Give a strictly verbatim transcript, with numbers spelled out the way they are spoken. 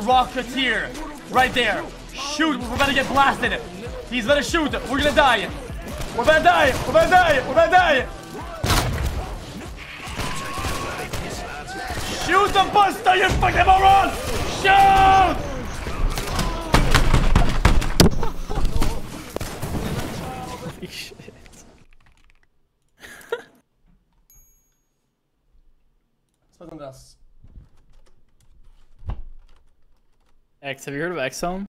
Rocketeer. Right there. Shoot. We're about to get blasted. He's gonna shoot. We're gonna die. We're gonna die. We're gonna die. We're gonna die. Shoot the buster, you fucking moron! Shoot! Holy shit. Co tam teraz? X, have you heard of X-Home?